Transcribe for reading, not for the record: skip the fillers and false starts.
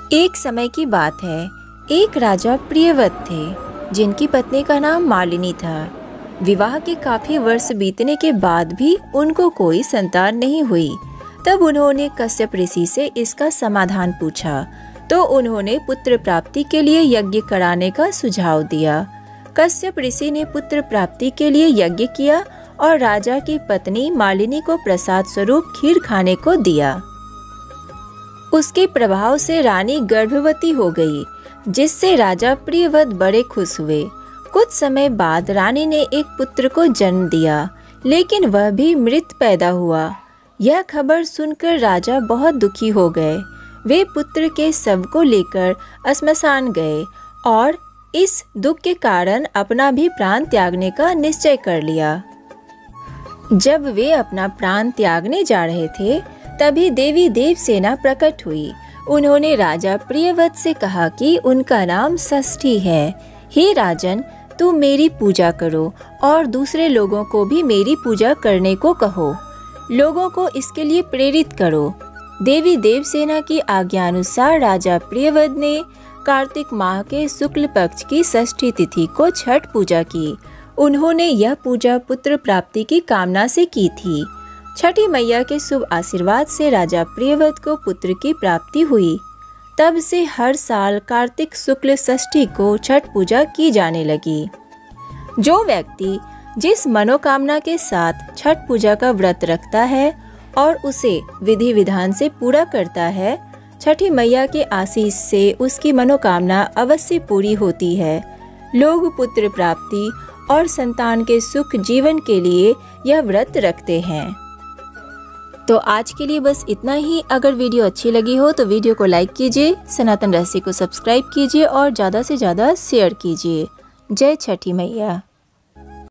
एक समय की बात है, एक राजा प्रियव्रत थे जिनकी पत्नी का नाम मालिनी था। विवाह के काफी वर्ष बीतने के बाद भी उनको कोई संतान नहीं हुई। तब उन्होंने कश्यप ऋषि से इसका समाधान पूछा, तो उन्होंने पुत्र प्राप्ति के लिए यज्ञ कराने का सुझाव दिया। कश्यप ऋषि ने पुत्र प्राप्ति के लिए यज्ञ किया और राजा की पत्नी मालिनी को प्रसाद स्वरूप खीर खाने को दिया। उसके प्रभाव से रानी गर्भवती हो गई, जिससे राजा प्रियव्रत बड़े खुश हुए। कुछ समय बाद रानी ने एक पुत्र को जन्म दिया, लेकिन वह भी मृत पैदा हुआ। यह खबर सुनकर राजा बहुत दुखी हो गए। वे पुत्र के शव को लेकर श्मशान गए और इस दुख के कारण अपना भी प्राण त्यागने का निश्चय कर लिया। जब वे अपना प्राण त्यागने जा रहे थे, तभी देवी देवसेना प्रकट हुई। उन्होंने राजा प्रियव्रत से कहा कि उनका नाम षष्ठी है। हे राजन, तुम मेरी पूजा करो और दूसरे लोगों को भी मेरी पूजा करने को कहो। लोगों को इसके लिए प्रेरित करो। देवी देवसेना की आज्ञानुसार राजा प्रियव्रत ने कार्तिक माह के शुक्ल पक्ष की षष्ठी तिथि को छठ पूजा की। उन्होंने यह पूजा पुत्र प्राप्ति की कामना से की थी। छठी मैया के शुभ आशीर्वाद से राजा प्रियव्रत को पुत्र की प्राप्ति हुई। तब से हर साल कार्तिक शुक्ल षष्ठी को छठ पूजा की जाने लगी। जो व्यक्ति जिस मनोकामना के साथ छठ पूजा का व्रत रखता है और उसे विधि विधान से पूरा करता है, छठी मैया के आशीष से उसकी मनोकामना अवश्य पूरी होती है। लोग पुत्र प्राप्ति और संतान के सुख जीवन के लिए यह व्रत रखते हैं। तो आज के लिए बस इतना ही। अगर वीडियो अच्छी लगी हो तो वीडियो को लाइक कीजिए, सनातन रहस्य को सब्सक्राइब कीजिए और ज़्यादा से ज़्यादा शेयर कीजिए। जय छठी मैया।